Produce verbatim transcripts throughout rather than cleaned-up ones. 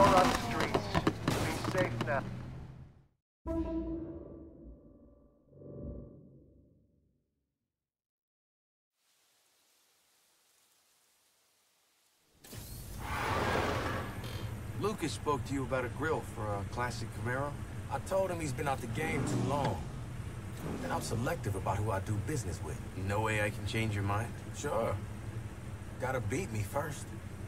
more on the streets. Be safe now. Lucas spoke to you about a grill for a classic Camaro. I told him he's been out the game too long. And I'm selective about who I do business with. No way I can change your mind? Sure. Gotta beat me first.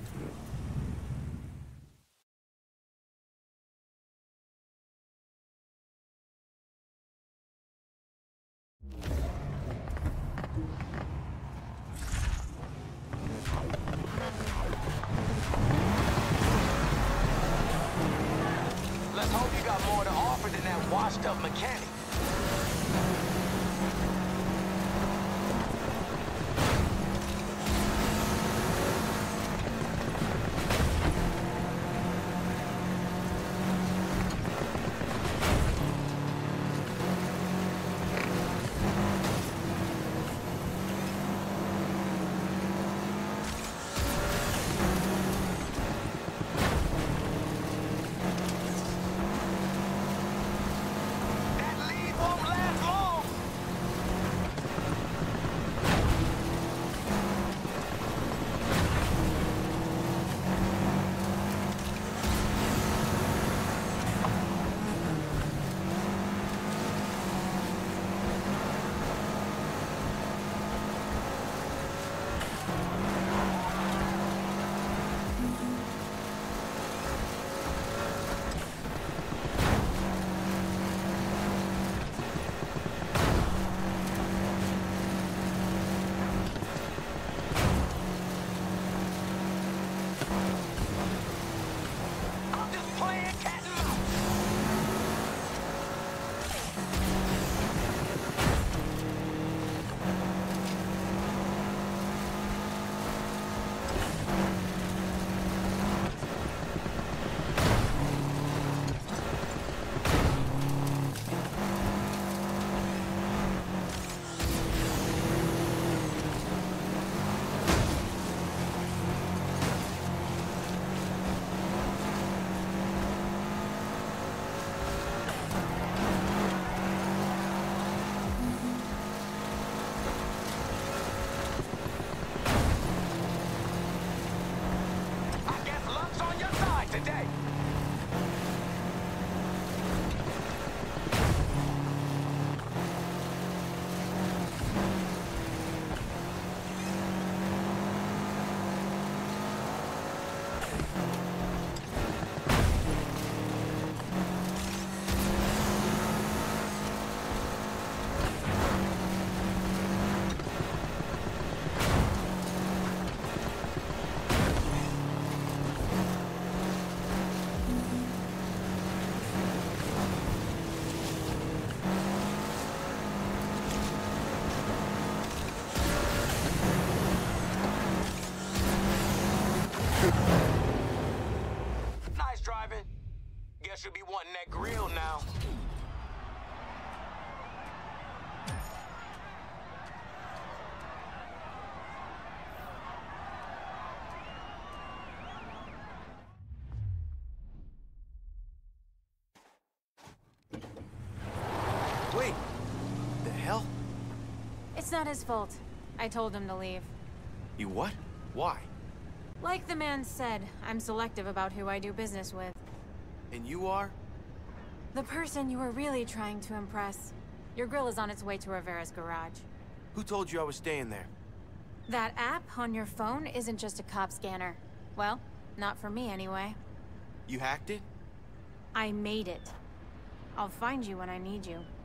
Let's hope you got more to offer than that washed-up mechanic. Today. Nice driving. Guess you'll be wanting that grill now. Wait, the hell? It's not his fault. I told him to leave. You what? Why? Like the man said, I'm selective about who I do business with. And you are? The person you were really trying to impress. Your grill is on its way to Rivera's garage. Who told you I was staying there? That app on your phone isn't just a cop scanner. Well, not for me anyway. You hacked it? I made it. I'll find you when I need you.